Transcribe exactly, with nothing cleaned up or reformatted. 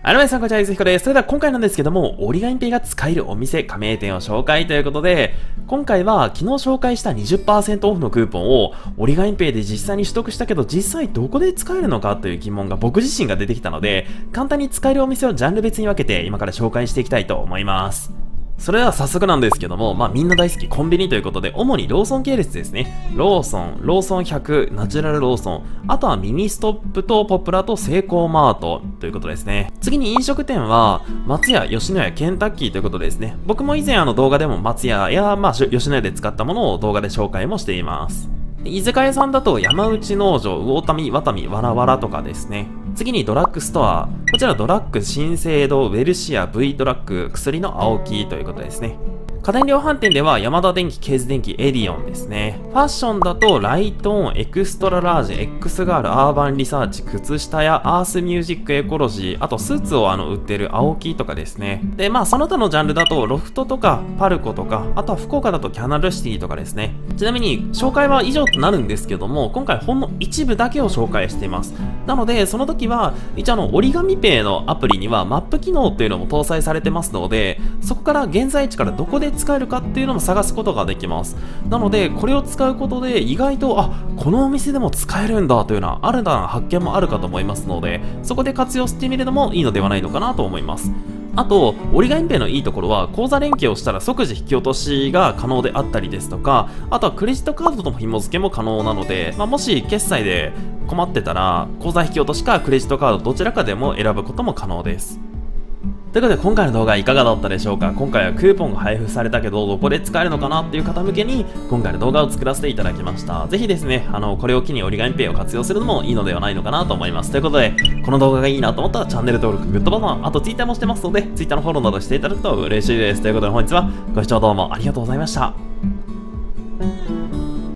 はい、皆さんこんにちは、いずひこです。それでは今回なんですけども、折り紙ペイが使えるお店、加盟店を紹介ということで、今回は昨日紹介した にじゅっパーセント オフのクーポンを折り紙ペイで実際に取得したけど、実際どこで使えるのかという疑問が僕自身が出てきたので、簡単に使えるお店をジャンル別に分けて今から紹介していきたいと思います。それでは早速なんですけども、まあみんな大好きコンビニということで、主にローソン系列ですね。ローソン、ローソンひゃく、ナチュラルローソン、あとはミニストップとポプラとセイコーマートということですね。次に飲食店は、松屋、吉野家、ケンタッキーということですね。僕も以前あの動画でも松屋や、まあ吉野家で使ったものを動画で紹介もしています。居酒屋さんだと山内農場、魚民、ワタミ、わらわらとかですね。次にドラッグストア。こちらドラッグ、新生堂、ウェルシア、V ドラッグ、薬の青木ということですね。家電量販店ではヤマダ電機、ケーズ電機、エディオンですね。ファッションだとライトオン、エクストララージ、X ガール、アーバンリサーチ、靴下やアースミュージックエコロジー、あとスーツをあの売ってる青木とかですね。で、まあその他のジャンルだとロフトとかパルコとか、あとは福岡だとキャナルシティとかですね。ちなみに紹介は以上となるんですけども、今回ほんの一部だけを紹介しています。なのでその時は一応あの折り紙ペイのアプリにはマップ機能っていうのも搭載されてますので、そこから現在地からどこで使えるかっていうのも探すことができます。なのでこれを使うことで意外とあこのお店でも使えるんだというような新たな発見もあるかと思いますので、そこで活用してみるのもいいのではないのかなと思います。あと、折り紙ペイのいいところは、口座連携をしたら即時引き落としが可能であったりですとか、あとはクレジットカードとの紐付けも可能なので、まあ、もし決済で困ってたら、口座引き落としかクレジットカードどちらかでも選ぶことも可能です。ということで今回の動画いかがだったでしょうか。今回はクーポンが配布されたけどどこで使えるのかなっていう方向けに今回の動画を作らせていただきました。ぜひですね、あのこれを機に折り紙ペイを活用するのもいいのではないのかなと思います。ということでこの動画がいいなと思ったらチャンネル登録、グッドボタン、あと Twitter もしてますので Twitter のフォローなどしていただくと嬉しいです。ということで本日はご視聴どうもありがとうございました。